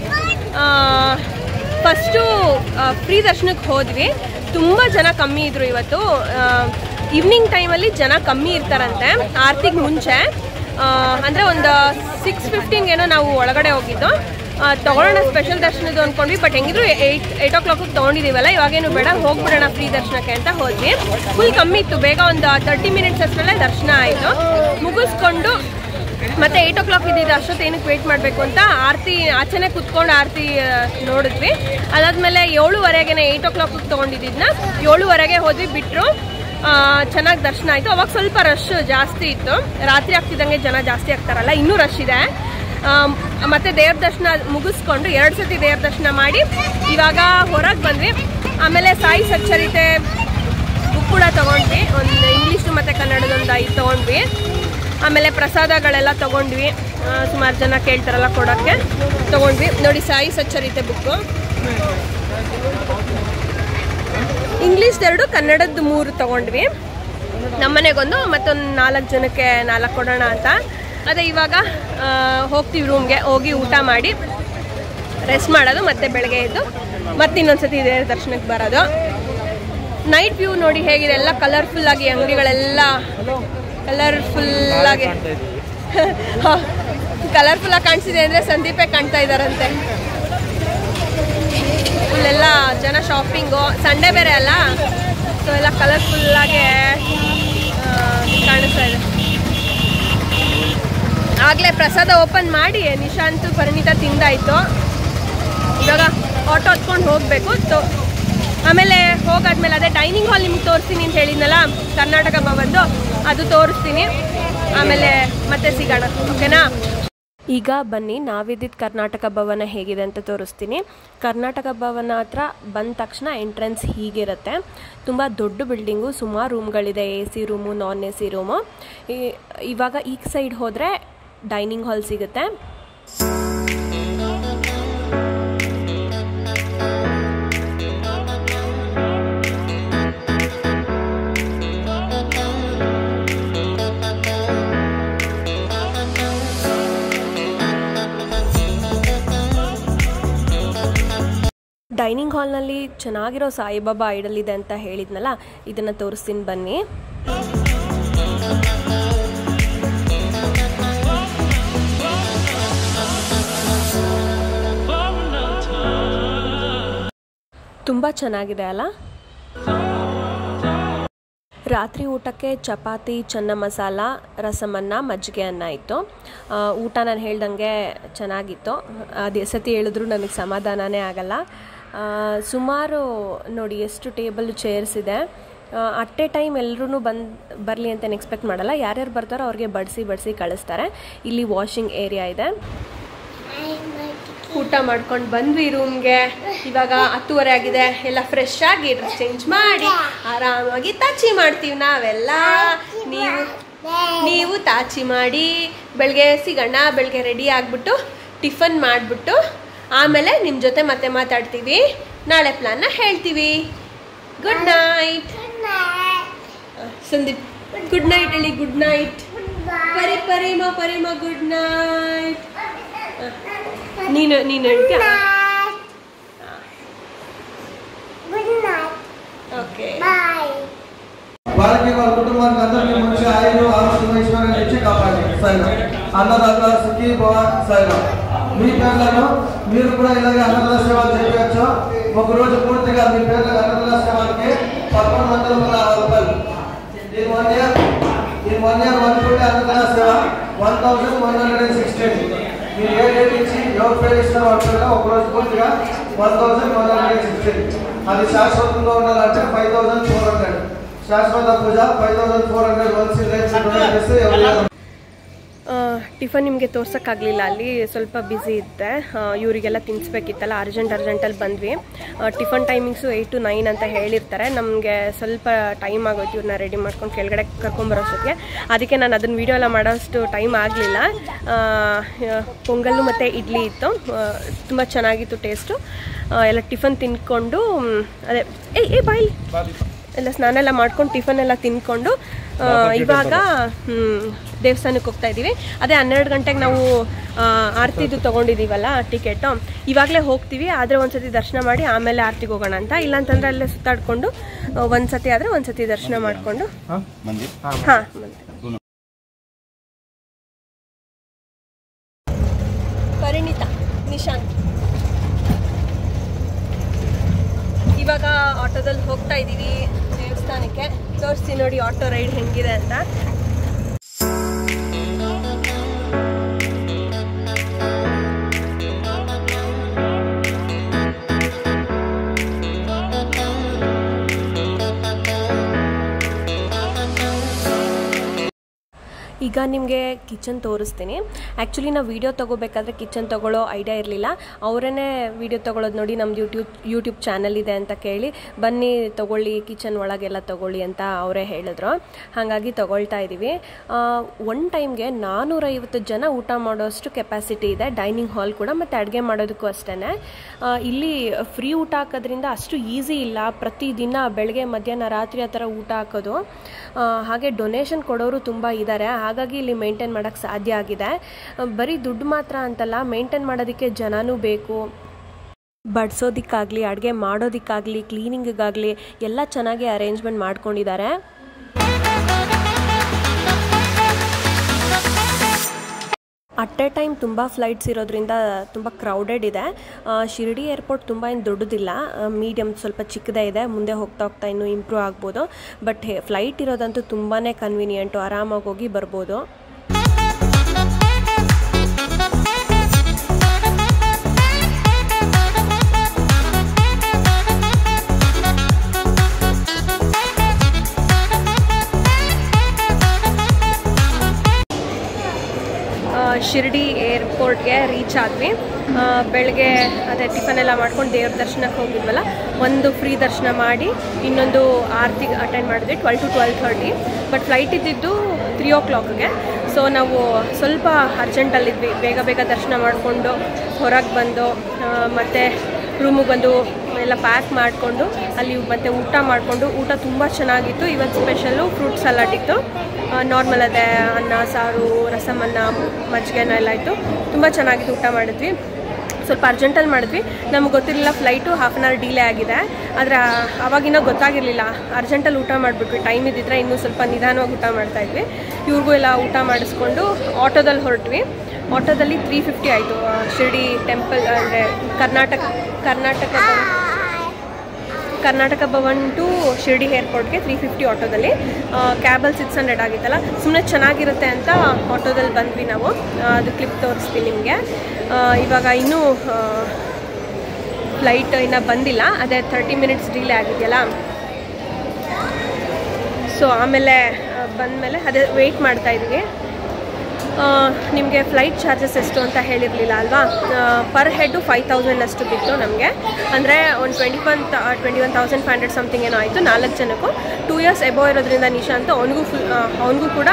ಫಸ್ಟು ಫ್ರೀ ದರ್ಶನಕ್ಕೆ ಹೋದ್ವಿ. ತುಂಬ ಜನ ಕಮ್ಮಿ ಇದ್ರು ಇವತ್ತು. ಈವ್ನಿಂಗ್ ಟೈಮಲ್ಲಿ ಜನ ಕಮ್ಮಿ ಇರ್ತಾರಂತೆ, ಆರತಿಗೆ ಮುಂಚೆ. ಅಂದರೆ ಒಂದು 6:15 ಏನೋ ನಾವು ಒಳಗಡೆ ಹೋಗಿದ್ದು. ತೊಗೊಳ್ಳೋಣ ಸ್ಪೆಷಲ್ ದರ್ಶನದ್ದು ಅಂದ್ಕೊಂಡ್ವಿ, ಬಟ್ ಹೆಂಗಿದ್ರು 8 o'clock ತೊಗೊಂಡಿದ್ದೀವಲ್ಲ, ಇವಾಗೇನು ಬೇಡ ಹೋಗ್ಬಿಡೋಣ ಫ್ರೀ ದರ್ಶನಕ್ಕೆ ಅಂತ ಹೋದ್ವಿ. ಫುಲ್ ಕಮ್ಮಿ ಇತ್ತು, ಬೇಗ ಒಂದು 30 minutes ಅಷ್ಟರಲ್ಲೇ ದರ್ಶನ ಆಯಿತು. ಮುಗಿಸ್ಕೊಂಡು ಮತ್ತೆ 8 o'clock ಇದ್ದಿದ್ದು, ಅಷ್ಟೊತ್ತು ಏನಕ್ಕೆ ವೇಟ್ ಮಾಡಬೇಕು ಅಂತ ಆರತಿ ಆಚೆನೆ ಕುತ್ಕೊಂಡು ಆರತಿ ನೋಡಿದ್ವಿ. ಅದಾದಮೇಲೆ 7:15 8 o'clock ತೊಗೊಂಡಿದ್ದನ್ನ 7:15 ಹೋದ್ವಿ, ಬಿಟ್ಟರು. ಚೆನ್ನಾಗಿ ದರ್ಶನ ಆಯಿತು. ಅವಾಗ ಸ್ವಲ್ಪ ರಶ್ ಜಾಸ್ತಿ ಇತ್ತು, ರಾತ್ರಿ ಆಗ್ತಿದ್ದಂಗೆ ಜನ ಜಾಸ್ತಿ ಆಗ್ತಾರಲ್ಲ, ಇನ್ನೂ ರಶ್ ಇದೆ. ಮತ್ತು ದೇವ್ರ ದರ್ಶನ ಮುಗಿಸ್ಕೊಂಡು 2 ಸತಿ ದೇವ್ರ ದರ್ಶನ ಮಾಡಿ ಇವಾಗ ಹೊರಗೆ ಬಂದ್ವಿ. ಆಮೇಲೆ ಸಾಯಿ ಸಚ್ಚರಿತೆ ಬುಕ್ ಕೂಡ ತೊಗೊಂಡ್ವಿ, ಒಂದು ಇಂಗ್ಲೀಷು ಮತ್ತು ಕನ್ನಡದೊಂದು 5 ತೊಗೊಂಡ್ವಿ. ಆಮೇಲೆ ಪ್ರಸಾದಗಳೆಲ್ಲ ತೊಗೊಂಡ್ವಿ, ಸುಮಾರು ಜನ ಕೇಳ್ತಾರಲ್ಲ ಕೊಡೋಕ್ಕೆ ತೊಗೊಂಡ್ವಿ. ನೋಡಿ ಸಾಯಿ ಸಚ್ಚರಿತೆ ಬುಕ್ಕು, ಇಂಗ್ಲೀಷ್ 2, ಕನ್ನಡದ್ದು 3 ತೊಗೊಂಡ್ವಿ. ನಮ್ಮನೆಗೊಂದು, ಮತ್ತೊಂದು 4 ಜನಕ್ಕೆ 4 ಕೊಡೋಣ ಅಂತ. ಅದೇ ಇವಾಗ ಹೋಗ್ತೀವಿ ರೂಮ್ಗೆ, ಹೋಗಿ ಊಟ ಮಾಡಿ ರೆಸ್ಟ್ ಮಾಡೋದು, ಮತ್ತೆ ಬೆಳಗ್ಗೆ ಎದ್ದು ಮತ್ತೆ ಇನ್ನೊಂದ್ಸತಿ ಇದೇ ದರ್ಶನಕ್ಕೆ ಬರೋದು. ನೈಟ್ ವ್ಯೂ ನೋಡಿ ಹೇಗಿದೆ, ಎಲ್ಲ ಕಲರ್ಫುಲ್ಲಾಗಿ, ಅಂಗಡಿಗಳೆಲ್ಲ ಕಲರ್ಫುಲ್ಲಾಗಿ ಕಲರ್ಫುಲ್ಲಾಗಿ ಕಾಣಿಸಿದೆ ಅಂದರೆ ಸಂದೀಪೇ ಕಾಣ್ತಾ ಇದ್ದಾರಂತೆ. ಫುಲ್ಲೆಲ್ಲ ಜನ ಶಾಪಿಂಗು, ಸಂಡೇ ಬೇರೆ ಅಲ್ಲ, ಸೊ ಎಲ್ಲ ಕಲರ್ಫುಲ್ಲಾಗಿ ಕಾಣಿಸ್ತಾ ಇದೆ. ಆಗಲೇ ಪ್ರಸಾದ ಓಪನ್ ಮಾಡಿ ನಿಶಾಂತ್ ಪರಿಣಿತ ತಿಂದಾಯಿತು. ಇವಾಗ ಆಟೋ ಹತ್ಕೊಂಡು ಹೋಗಬೇಕು. ಆಮೇಲೆ ಹೋಗಾದ್ಮೇಲೆ ಅದೇ ಡೈನಿಂಗ್ ಹಾಲ್ ನಿಮ್ಗೆ ತೋರಿಸ್ತೀನಿ ಅಂತ ಹೇಳಿದ್ನಲ್ಲ, ಕರ್ನಾಟಕ ಭವನ್ದು, ಅದು ತೋರಿಸ್ತೀನಿ. ಆಮೇಲೆ ಮತ್ತೆ ಸಿಗೋಣ, ಓಕೆನಾ? ಈಗ ಬನ್ನಿ, ನಾವಿದ್ದಿದ್ದು ಕರ್ನಾಟಕ ಭವನ ಹೇಗಿದೆ ಅಂತ ತೋರಿಸ್ತೀನಿ. ಕರ್ನಾಟಕ ಭವನ ಹತ್ರ ಬಂದ ತಕ್ಷಣ ಎಂಟ್ರೆನ್ಸ್ ಹೀಗಿರುತ್ತೆ. ತುಂಬ ದೊಡ್ಡ ಬಿಲ್ಡಿಂಗು, ಸುಮಾರು ರೂಮ್ಗಳಿದೆ, AC room, non AC room. ಇವಾಗ ಈ ಸೈಡ್ ಹೋದರೆ ಡೈನಿಂಗ್ ಹಾಲ್ ಸಿಗುತ್ತೆ. ಡೈನಿಂಗ್ ಹಾಲ್ನಲ್ಲಿ ಚೆನ್ನಾಗಿರೋ ಸಾಯಿಬಾಬಾ ಐಡಲ್ ಇದೆ ಅಂತ ಹೇಳಿದ್ನಲ್ಲ, ಇದನ್ನು ತೋರಿಸ್ತೀನಿ ಬನ್ನಿ. ತುಂಬ ಚೆನ್ನಾಗಿದೆ ಅಲ್ಲ? ರಾತ್ರಿ ಊಟಕ್ಕೆ ಚಪಾತಿ, ಚೆನ್ನ ಮಸಾಲ, ರಸಮನ್ನ, ಮಜ್ಜಿಗೆ ಅನ್ನ ಇತ್ತು. ಊಟ ನಾನು ಹೇಳ್ದಂಗೆ ಚೆನ್ನಾಗಿತ್ತು. ಅದು ಸತಿ ಹೇಳಿದ್ರು ನನಗೆ ಸಮಾಧಾನನೇ ಆಗಲ್ಲ. ಸುಮಾರು ನೋಡಿ ಎಷ್ಟು ಟೇಬಲ್ ಚೇರ್ಸ್ ಇದೆ. ಅಟ್ ಎ ಟೈಮ್ ಎಲ್ಲರೂ ಬರಲಿ ಅಂತ ಎಕ್ಸ್ಪೆಕ್ಟ್ ಮಾಡಲ್ಲ. ಯಾರ್ಯಾರು ಬರ್ತಾರೋ ಅವ್ರಿಗೆ ಬಡಿಸಿ ಕಳಿಸ್ತಾರೆ. ಇಲ್ಲಿ ವಾಷಿಂಗ್ ಏರಿಯಾ ಇದೆ. ಊಟ ಮಾಡ್ಕೊಂಡು ಬಂದ್ವಿ ರೂಮ್ಗೆ. ಇವಾಗ 10:30 ಆಗಿದೆ. ಎಲ್ಲ ಫ್ರೆಶ್ ಆಗಿ ಡ್ರೆಸ್ ಚೇಂಜ್ ಮಾಡಿ ಆರಾಮಾಗಿ ತಾಚಿ ಮಾಡ್ತೀವಿ ನಾವೆಲ್ಲ. ನೀವು ತಾಚಿ ಮಾಡಿ ಬೆಳಗ್ಗೆ ಸಿಗೋಣ. ಬೆಳಗ್ಗೆ ರೆಡಿ ಆಗಿಬಿಟ್ಟು ಟಿಫನ್ ಮಾಡಿಬಿಟ್ಟು ಆಮೇಲೆ ನಿಮ್ಮ ಜೊತೆ ಮತ್ತೆ ಮಾತಾಡ್ತೀವಿ. ನಾಳೆ ಪ್ಲಾನ್ನ ಹೇಳ್ತೀವಿ. Good night Sandeep. Good night ಹೇಳಿ. Good night. Parima good night. ನೀನು ಹೇಳ್ತೀಯ? Okay bye. వారికి వారి కుటుంబానికి అందరికీ మంచి ఆయురు ఆరోగ్యం ఐశ్వర్యం ఇచ్చి కాపాడండి సైనా. అన్నదాత సుఖీ భవ సైనా. మీ పేర్లను మీరు కూడా ఇలాగే అన్నదాన సేవలు చేయవచ్చు. ఒక రోజు పూర్తిగా మీ పేర్లకు అన్నదాన సేవలకి 1100 రూపాయలు. ఈ వన్ ఇయర్ వన్ అన్నదాన సేవ 1116. మీరు ఏ డేట్ ఇచ్చి ఎవరు పేరు ఇస్తారో వాళ్ళ ఒక రోజు పూర్తిగా 1116. అది శాశ్వతంగా ఉండాలంటే 5400. శాశ్వత పూజ 5400. వన్స్ ರೇಟ್ ಟಿಫನ್ ನಿಮಗೆ ತೋರ್ಸೋಕ್ಕಾಗಲಿಲ್ಲ. ಅಲ್ಲಿ ಸ್ವಲ್ಪ ಬ್ಯುಸಿ ಇದ್ದೆ. ಇವರಿಗೆಲ್ಲ ತಿನ್ನಿಸ್ಬೇಕಿತ್ತಲ್ಲ, ಅರ್ಜೆಂಟಲ್ಲಿ ಬಂದ್ವಿ. ಟಿಫನ್ ಟೈಮಿಂಗ್ಸು 8 to 9 ಅಂತ ಹೇಳಿರ್ತಾರೆ. ನಮಗೆ ಸ್ವಲ್ಪ ಟೈಮ್ ಆಗೋಯ್ತು ಇವ್ರನ್ನ ರೆಡಿ ಮಾಡ್ಕೊಂಡು ಕೆಳಗಡೆ ಕರ್ಕೊಂಬರೋಷ್ಟೊತ್ತಿಗೆ. ಅದಕ್ಕೆ ನಾನು ಅದನ್ನು ವೀಡಿಯೋ ಎಲ್ಲ ಮಾಡೋಷ್ಟು ಟೈಮ್ ಆಗಲಿಲ್ಲ. ಪೊಂಗಲ್ಲು ಮತ್ತು ಇಡ್ಲಿ ಇತ್ತು. ತುಂಬ ಚೆನ್ನಾಗಿತ್ತು ಟೇಸ್ಟು. ಎಲ್ಲ ಟಿಫನ್ ತಿನ್ಕೊಂಡು ಅದೇ ಬಾಯ್ ಎಲ್ಲ ಸ್ನಾನ ಎಲ್ಲ ಮಾಡ್ಕೊಂಡು ಟಿಫನ್ ಎಲ್ಲ ತಿನ್ಕೊಂಡು ಇವಾಗ ದೇವಸ್ಥಾನಕ್ಕೆ ಹೋಗ್ತಾ ಇದ್ದೀವಿ. ಅದೇ 12 ಗಂಟೆಗೆ ನಾವು ಆರತಿದು ತೊಗೊಂಡಿದ್ದೀವಲ್ಲ ಟಿಕೆಟು. ಇವಾಗಲೇ ಹೋಗ್ತೀವಿ. ಆದರೆ ಒಂದ್ಸತಿ ದರ್ಶನ ಮಾಡಿ ಆಮೇಲೆ ಆರತಿಗೆ ಹೋಗೋಣ ಅಂತ. ಇಲ್ಲಾಂತಂದ್ರೆ ಅಲ್ಲೇ ಸುತ್ತಾಡ್ಕೊಂಡು ಒಂದ್ಸತಿ ಆದರೆ ಒಂದ್ಸತಿ ದರ್ಶನ ಮಾಡಿಕೊಂಡು ಪರಿಣಿತಾ, ನಿಶಾಂತ್ ಇವಾಗ ಆಟೋದಲ್ಲಿ ಹೋಗ್ತಾ ಇದ್ದೀವಿ ದೇವಸ್ಥಾನಕ್ಕೆ. ತೋರಿಸ್ತೀನಿ ನೋಡಿ ಆಟೋ ರೈಡ್ ಹೆಂಗಿದೆ ಅಂತ. ಈಗ ನಿಮಗೆ ಕಿಚನ್ ತೋರಿಸ್ತೀನಿ. ಆ್ಯಕ್ಚುಲಿ ನಾವು ವೀಡಿಯೋ ತೊಗೋಬೇಕಾದ್ರೆ ಕಿಚನ್ ತೊಗೊಳ್ಳೋ ಐಡಿಯಾ ಇರಲಿಲ್ಲ. ಅವರೇ ವೀಡಿಯೋ ತೊಗೊಳ್ಳೋದು ನೋಡಿ ನಮ್ಮದು ಯೂಟ್ಯೂಬ್ ಚಾನಲ್ ಇದೆ ಅಂತ ಕೇಳಿ ಬನ್ನಿ ತೊಗೊಳ್ಳಿ, ಕಿಚನ್ ಒಳಗೆಲ್ಲ ತೊಗೊಳ್ಳಿ ಅಂತ ಅವರೇ ಹೇಳಿದ್ರು. ಹಾಗಾಗಿ ತೊಗೊಳ್ತಾ ಇದ್ದೀವಿ. ಒನ್ ಟೈಮ್ಗೆ 450 ಜನ ಊಟ ಮಾಡೋಷ್ಟು ಕೆಪಾಸಿಟಿ ಇದೆ. ಡೈನಿಂಗ್ ಹಾಲ್ ಕೂಡ ಮತ್ತು ಅಡುಗೆ ಮಾಡೋದಕ್ಕೂ ಅಷ್ಟೇ. ಇಲ್ಲಿ ಫ್ರೀ ಊಟ ಹಾಕೋದ್ರಿಂದ ಅಷ್ಟು ಈಸಿ ಇಲ್ಲ. ಪ್ರತಿದಿನ ಬೆಳಗ್ಗೆ ಮಧ್ಯಾಹ್ನ ರಾತ್ರಿ ಆ ಥರ ಊಟ ಹಾಕೋದು. ಹಾಗೆ ಡೊನೇಷನ್ ಕೊಡೋರು ತುಂಬ ಇದ್ದಾರೆ. ಹಾಗಾಗಿ ಇಲ್ಲಿ ಮೇಂಟೈನ್ ಮಾಡೋಕ್ಕೆ ಸಾಧ್ಯ ಆಗಿದೆ. ಬರೀ ದುಡ್ಡು ಮಾತ್ರ ಅಂತಲ್ಲ, ಮೇಂಟೈನ್ ಮಾಡೋದಕ್ಕೆ ಜನನೂ ಬೇಕು. ಬಡಿಸೋದಕ್ಕಾಗಲಿ, ಅಡುಗೆ ಮಾಡೋದಕ್ಕಾಗಲಿ, ಕ್ಲೀನಿಂಗಿಗಾಗಲಿ ಎಲ್ಲ ಚೆನ್ನಾಗಿ ಅರೇಂಜ್ಮೆಂಟ್ ಮಾಡ್ಕೊಂಡಿದ್ದಾರೆ. ಅಟ್ ಎ ಟೈಮ್ ತುಂಬ ಫ್ಲೈಟ್ಸ್ ಇರೋದ್ರಿಂದ ತುಂಬ ಕ್ರೌಡೆಡ್ ಇದೆ. ಶಿರ್ಡಿ ಏರ್ಪೋರ್ಟ್ ತುಂಬ ಏನು ದೊಡ್ಡದಿಲ್ಲ, ಮೀಡಿಯಮ್ ಸ್ವಲ್ಪ ಚಿಕ್ಕದೇ ಇದೆ. ಮುಂದೆ ಹೋಗ್ತಾ ಇನ್ನೂ ಇಂಪ್ರೂವ್ ಆಗ್ಬೋದು. ಬಟ್ ಫ್ಲೈಟ್ ಇರೋದಂತೂ ತುಂಬಾ ಕನ್ವೀನಿಯೆಂಟು. ಆರಾಮಾಗಿ ಹೋಗಿ ಬರ್ಬೋದು. ಶಿರ್ಡಿ ಏರ್ಪೋರ್ಟ್ಗೆ ರೀಚ್ ಆದ್ವಿ. ಬೆಳಗ್ಗೆ ಅದೇ ಟಿಫನ್ ಎಲ್ಲ ಮಾಡ್ಕೊಂಡು ದೇವ್ರ ದರ್ಶನಕ್ಕೆ ಹೋಗಿದ್ವಲ್ಲ, ಒಂದು ಫ್ರೀ ದರ್ಶನ ಮಾಡಿ ಇನ್ನೊಂದು ಆರತಿ ಅಟೆಂಡ್ ಮಾಡಿದ್ವಿ 12 to 12:30. ಬಟ್ ಫ್ಲೈಟ್ ಇದ್ದಿದ್ದು 3 o'clockಗೆ. ಸೊ ನಾವು ಸ್ವಲ್ಪ ಅರ್ಜೆಂಟಲ್ಲಿದ್ವಿ. ಬೇಗ ದರ್ಶನ ಮಾಡಿಕೊಂಡು ಹೊರಗೆ ಬಂದು ಮತ್ತು ರೂಮಿಗೆ ಬಂದು ಎಲ್ಲ ಪ್ಯಾಕ್ ಮಾಡಿಕೊಂಡು ಅಲ್ಲಿ ಮತ್ತೆ ಊಟ ಮಾಡಿಕೊಂಡು. ಊಟ ತುಂಬ ಚೆನ್ನಾಗಿತ್ತು. ಇವತ್ತು ಸ್ಪೆಷಲ್ಲು ಫ್ರೂಟ್ ಸಲಾಡ್ ಇತ್ತು. ನಾರ್ಮಲ್ ಅದೇ ಅನ್ನ, ಸಾರು, ರಸಮನ್ನ, ಮಜ್ಜಿಗೆನ ಎಲ್ಲ ಇತ್ತು. ತುಂಬ ಚೆನ್ನಾಗಿತ್ತು. ಊಟ ಮಾಡಿದ್ವಿ. ಸ್ವಲ್ಪ ಅರ್ಜೆಂಟಲ್ಲಿ ಮಾಡಿದ್ವಿ. ನಮ್ಗೆ ಗೊತ್ತಿರಲಿಲ್ಲ ಫ್ಲೈಟು 1/2 hour ಡಿಲೇ ಆಗಿದೆ. ಆದರೆ ಅವಾಗಿನ್ನೂ ಗೊತ್ತಾಗಿರಲಿಲ್ಲ. ಅರ್ಜೆಂಟಲ್ಲಿ ಊಟ ಮಾಡಿಬಿಟ್ವಿ. ಟೈಮ್ ಇದ್ದಿದ್ರೆ ಇನ್ನೂ ಸ್ವಲ್ಪ ನಿಧಾನವಾಗಿ ಊಟ ಮಾಡ್ತಾಯಿದ್ವಿ. ಇವ್ರಿಗೂ ಎಲ್ಲ ಊಟ ಮಾಡಿಸ್ಕೊಂಡು ಆಟೋದಲ್ಲಿ ಹೊರಟ್ವಿ. ಆಟೋದಲ್ಲಿ 350 ಆಯಿತು. ಶಿರ್ಡಿ ಟೆಂಪಲ್ ಅಂದರೆ ಕರ್ನಾಟಕದ ಕರ್ನಾಟಕ ಭವನ್ ಟು ಶಿರ್ಡಿ ಏರ್ಪೋರ್ಟ್ಗೆ 350 ಆಟೋದಲ್ಲಿ, ಕ್ಯಾಬಲ್ಲಿ 600 ಆಗಿತ್ತಲ್ಲ. ಸುಮ್ಮನೆ ಚೆನ್ನಾಗಿರುತ್ತೆ ಅಂತ ಆಟೋದಲ್ಲಿ ಬಂದ್ವಿ ನಾವು. ಅದು ಕ್ಲಿಪ್ ತೋರಿಸ್ತೀನಿ ನಿಮಗೆ. ಇವಾಗ ಇನ್ನೂ ಫ್ಲೈಟ್ ಇನ್ನೂ ಬಂದಿಲ್ಲ, ಅದೇ 30 ಮಿನಿಟ್ಸ್ ಡಿಲೇ ಆಗಿದೆಯಲ್ಲ. ಸೊ ಆಮೇಲೆ ಬಂದಮೇಲೆ ಅದೇ ವೆಯ್ಟ್ ಮಾಡ್ತಾಯಿದ್ವಿ. ನಿಮಗೆ ಫ್ಲೈಟ್ ಚಾರ್ಜಸ್ ಎಷ್ಟು ಅಂತ ಹೇಳಿರಲಿಲ್ಲ ಅಲ್ವಾ. ಪರ್ ಹೆಡ್ಡು 5000 ಅಷ್ಟು ಬಿತ್ತು ನಮಗೆ. ಅಂದರೆ ಒಂದು 21,500 ಸಮಥಿಂಗ್ ಏನೋ ಆಯಿತು 4 ಜನಕ್ಕೂ. 2 ಇಯರ್ಸ್ ಎಬೋ ಇರೋದ್ರಿಂದ ನಿಶಾಂತ್ ಅವನಿಗೂ ಕೂಡ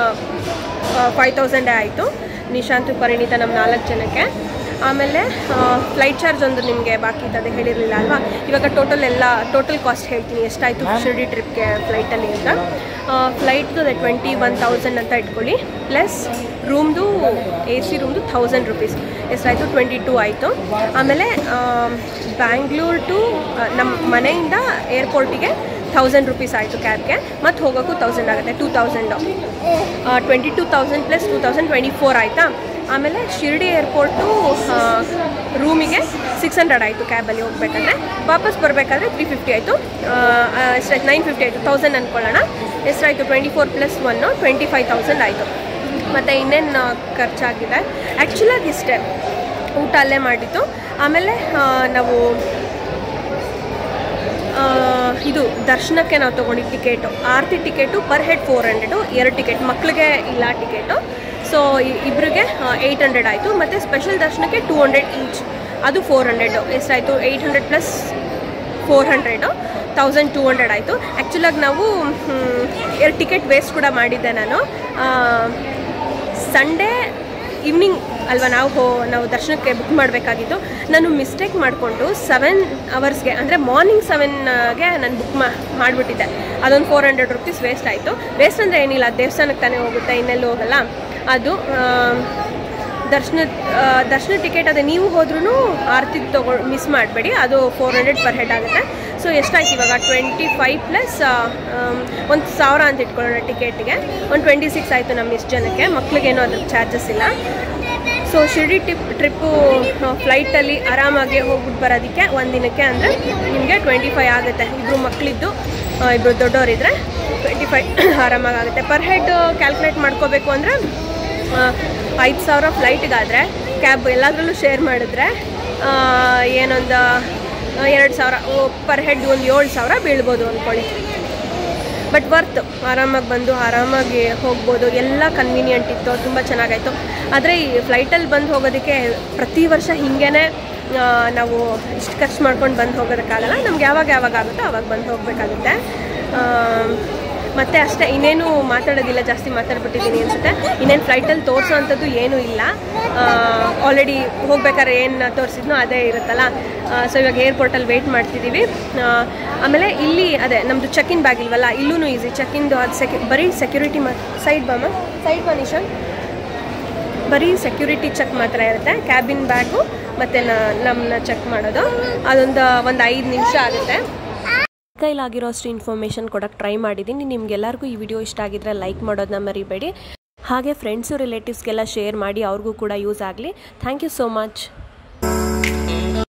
5000 ಆಯಿತು. ನಿಶಾಂತ್ ಪರಿಣಿತ ನಮ್ಮ 4 ಜನಕ್ಕೆ. ಆಮೇಲೆ ಫ್ಲೈಟ್ ಚಾರ್ಜ್ ಒಂದು ನಿಮಗೆ ಬಾಕಿ ಇದ್ದದೆ ಹೇಳಿರಲಿಲ್ಲ ಅಲ್ವಾ. ಇವಾಗ ಟೋಟಲ್ ಕಾಸ್ಟ್ ಹೇಳ್ತೀನಿ ಎಷ್ಟಾಯಿತು ಶಿರ್ಡಿ ಟ್ರಿಪ್ಗೆ ಫ್ಲೈಟಲ್ಲಿ ಅಂತ. ಫ್ಲೈಟ್ದು 21,000 ಅಂತ ಇಟ್ಕೊಳ್ಳಿ, ಪ್ಲಸ್ ರೂಮ್ದು AC ರೂಮ್ದು 1000 ರುಪೀಸ್ ಎಷ್ಟಾಯಿತು 22 ಆಯಿತು. ಆಮೇಲೆ ಬ್ಯಾಂಗ್ಳೂರ್ ಟು ನಮ್ಮ ಮನೆಯಿಂದ ಏರ್ಪೋರ್ಟಿಗೆ 1000 ರುಪೀಸ್ ಆಯಿತು ಕ್ಯಾಬ್ಗೆ. ಮತ್ತು ಹೋಗೋಕ್ಕೂ 1000 ಆಗುತ್ತೆ, 2000. 22,000 ಪ್ಲಸ್ 2000 24 ಆಯಿತಾ. ಆಮೇಲೆ ಶಿರ್ಡಿ ಏರ್ಪೋರ್ಟು ರೂಮಿಗೆ 600 ಆಯಿತು ಕ್ಯಾಬಲ್ಲಿ ಹೋಗ್ಬೇಕಾದ್ರೆ. ವಾಪಸ್ ಬರಬೇಕಾದ್ರೆ 350 ಆಯಿತು. ಎಷ್ಟಾಯ್ತು 950 ಆಯಿತು, 1000 ಅಂದ್ಕೊಳ್ಳೋಣ. ಎಷ್ಟಾಯಿತು 24 ಪ್ಲಸ್ 1 25,000 ಆಯಿತು. ಮತ್ತು ಇನ್ನೇನು ಖರ್ಚಾಗಿದೆ ಆ್ಯಕ್ಚುಲಾಗಿ ಇಷ್ಟೇ. ಊಟ ಅಲ್ಲೇ ಮಾಡಿದ್ದು. ಆಮೇಲೆ ನಾವು ಇದು ದರ್ಶನಕ್ಕೆ ನಾವು ತೊಗೊಂಡಿದ್ದು ಟಿಕೆಟು, ಆರತಿ ಟಿಕೆಟು ಪರ್ ಹೆಡ್ 400, 2 ಟಿಕೆಟ್, ಮಕ್ಕಳಿಗೆ ಇಲ್ಲ ಟಿಕೆಟು. ಸೊ ಇಬ್ಬರಿಗೆ 800 ಆಯಿತು. ಮತ್ತು ಸ್ಪೆಷಲ್ ದರ್ಶನಕ್ಕೆ 200 ಈಚ್, ಅದು 400. ಎಷ್ಟಾಯಿತು 800 ಪ್ಲಸ್ 400 1200 ಆಯಿತು. ಆ್ಯಕ್ಚುಲಾಗಿ ನಾವು 2 ಟಿಕೆಟ್ ವೇಸ್ಟ್ ಕೂಡ ಮಾಡಿದ್ದೆ ನಾನು. ಸಂಡೇ ಈವ್ನಿಂಗ್ ಅಲ್ವಾ ನಾವು ದರ್ಶನಕ್ಕೆ ಬುಕ್ ಮಾಡಬೇಕಾಗಿತ್ತು. ನಾನು ಮಿಸ್ಟೇಕ್ ಮಾಡಿಕೊಂಡು 7 ಅವರ್ಸ್ಗೆ ಅಂದರೆ ಮಾರ್ನಿಂಗ್ 7ಗೆ ನಾನು ಬುಕ್ ಮಾಡಿಬಿಟ್ಟಿದ್ದೆ. ಅದೊಂದು 400 ರುಪೀಸ್ ವೇಸ್ಟ್ ಆಯಿತು. ವೇಸ್ಟ್ ಅಂದರೆ ಏನಿಲ್ಲ, ದೇವಸ್ಥಾನಕ್ಕೆ ತಾನೇ ಹೋಗುತ್ತೆ, ಇನ್ನೆಲ್ಲೂ ಹೋಗಲ್ಲ. ಅದು ದರ್ಶನ ಟಿಕೆಟ್ ಅದೇ ನೀವು ಹೋದ್ರೂ ಆರತಿ ಮಿಸ್ ಮಾಡಬೇಡಿ, ಅದು 400 ಪರ್ ಹೆಡ್ ಆಗುತ್ತೆ. ಸೊ ಎಷ್ಟಾಯ್ತು ಇವಾಗ 25 ಪ್ಲಸ್ 1000 ಅಂತ ಇಟ್ಕೊಳ್ಳೋಣ ಟಿಕೆಟ್ಗೆ. ಒಂದು 26 ಆಯಿತು ನಮ್ಮ ಇಷ್ಟು ಜನಕ್ಕೆ. ಮಕ್ಳಿಗೇನೋ ಅದ್ರ ಚಾರ್ಜಸ್ ಇಲ್ಲ. ಸೊ ಶಿರ್ಡಿ ಟ್ರಿಪ್ಪು ಫ್ಲೈಟಲ್ಲಿ ಆರಾಮಾಗಿ ಹೋಗ್ಬಿಟ್ಟು ಬರೋದಕ್ಕೆ ಒಂದಿನಕ್ಕೆ ಅಂದರೆ ನಿಮಗೆ 25 ಆಗುತ್ತೆ. ಇಬ್ಬರು ಮಕ್ಕಳಿದ್ದು ಇಬ್ಬರು ದೊಡ್ಡವರಿದ್ದರೆ 25 ಆರಾಮಾಗಿ ಆಗುತ್ತೆ. ಪರ್ ಹೆಡ್ ಕ್ಯಾಲ್ಕುಲೇಟ್ ಮಾಡ್ಕೋಬೇಕು ಅಂದರೆ 5000 ಫ್ಲೈಟ್ಗಾದರೆ, ಕ್ಯಾಬ್ ಎಲ್ಲದರಲ್ಲೂ ಶೇರ್ ಮಾಡಿದ್ರೆ ಏನೊಂದು 2000 ಪರ್ ಹೆಡ್ ಒಂದು 7000 ಬೀಳ್ಬೋದು ಅಂದ್ಕೊಳ್ಳಿ. ಬಟ್ ವರ್ತ್, ಆರಾಮಾಗಿ ಬಂದು ಆರಾಮಾಗಿ ಹೋಗ್ಬೋದು. ಎಲ್ಲ ಕನ್ವೀನಿಯೆಂಟ್ ಇತ್ತು, ತುಂಬ ಚೆನ್ನಾಗಾಯಿತು. ಆದರೆ ಈ ಫ್ಲೈಟಲ್ಲಿ ಬಂದು ಹೋಗೋದಕ್ಕೆ ಪ್ರತಿ ವರ್ಷ ಹಿಂಗೇ ನಾವು ಇಷ್ಟು ಖರ್ಚು ಮಾಡ್ಕೊಂಡು ಬಂದು ಹೋಗೋದಕ್ಕಾಗಲ್ಲ. ನಮ್ಗೆ ಯಾವಾಗ ಆಗುತ್ತೋ ಆವಾಗ ಬಂದು ಹೋಗಬೇಕಾಗುತ್ತೆ. ಮತ್ತು ಅಷ್ಟೇ, ಇನ್ನೇನು ಮಾತಾಡೋದಿಲ್ಲ, ಜಾಸ್ತಿ ಮಾತಾಡ್ಬಿಟ್ಟಿದ್ದೀನಿ ಅನಿಸುತ್ತೆ. ಇನ್ನೇನು ಫ್ಲೈಟಲ್ಲಿ ತೋರಿಸೋ ಅಂಥದ್ದು ಏನೂ ಇಲ್ಲ. ಆಲ್ರೆಡಿ ಹೋಗ್ಬೇಕಾದ್ರೆ ಏನು ತೋರಿಸಿದ್ನೋ ಅದೇ ಇರುತ್ತಲ್ಲ. ಸೊ ಇವಾಗ ಏರ್ಪೋರ್ಟಲ್ಲಿ ವೆಯ್ಟ್ ಮಾಡ್ತಿದ್ದೀವಿ. ಆಮೇಲೆ ಇಲ್ಲಿ ಅದೇ ನಮ್ಮದು ಚೆಕ್ ಇನ್ ಬ್ಯಾಗ್ ಇಲ್ವಲ್ಲ, ಇಲ್ಲೂ ಈಸಿ ಚೆಕ್-ಇಂದು. ಅದು ಬರೀ ಸೆಕ್ಯೂರಿಟಿ ಸೈಡ್ ಬಾ ನಿಶಾನ್, ಬರೀ ಸೆಕ್ಯೂರಿಟಿ ಚೆಕ್ ಮಾತ್ರ ಇರುತ್ತೆ. ಕ್ಯಾಬಿನ್ ಬ್ಯಾಗು ಮತ್ತು ನಮ್ಮನ್ನ ಚೆಕ್ ಮಾಡೋದು ಅದೊಂದು 5 ನಿಮಿಷ ಆಗುತ್ತೆ. ಕೈಲಾಗಿರೋಷ್ಟು ಇನ್ಫಾರ್ಮೇಷನ್ ಕೊಡೋಕ್ಕೆ ಟ್ರೈ ಮಾಡಿದ್ದೀನಿ. ನಿಮ್ಗೆಲ್ಲರಿಗೂ ಈ ವಿಡಿಯೋ ಇಷ್ಟ ಆಗಿದ್ರೆ ಲೈಕ್ ಮಾಡೋದನ್ನ ಮರಿಬೇಡಿ. ಹಾಗೆ ಫ್ರೆಂಡ್ಸು ರಿಲೇಟಿವ್ಸ್ಗೆಲ್ಲ ಶೇರ್ ಮಾಡಿ, ಅವ್ರಿಗೂ ಕೂಡ ಯೂಸ್ ಆಗಲಿ. Thank you so much.